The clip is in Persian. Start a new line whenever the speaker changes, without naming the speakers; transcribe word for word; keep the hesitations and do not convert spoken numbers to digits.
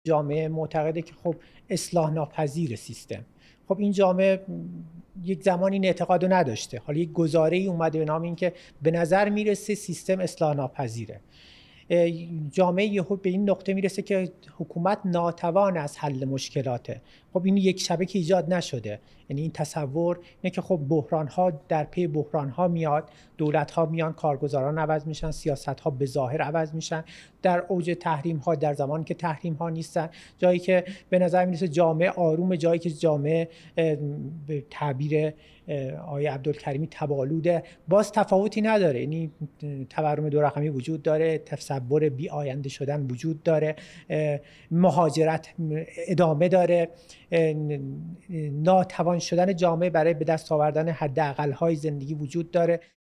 جامعه معتقده که خب اصلاح ناپذیر سیستم. خب این جامعه یک زمانی این اعتقاد رو نداشته، حالا یک گزاره‌ای اومده به نام این که به نظر میرسه سیستم اصلاح ناپذیره. جامعه یهو به این نقطه میرسه که حکومت ناتوان از حل مشکلاته. خب این یک شبه که ایجاد نشده، یعنی این تصور اینه که خب بحران ها در پی بحران ها میاد، دولت ها میان، کارگزاران عوض میشن، سیاست ها به ظاهر عوض میشن، در اوج تحریم ها، در زمانی که تحریم ها نیستن، جایی که به نظر میرسه جامعه آروم، جایی که جامعه به تعبیر آقای عبدالکریمی تبالوده، باز تفاوتی نداره. یعنی تورم دو رقمی وجود داره، تصور بی آینده شدن وجود داره، مهاجرت ادامه داره، ناتوان شدن جامعه برای به دست آوردن حداقل‌های زندگی وجود داره.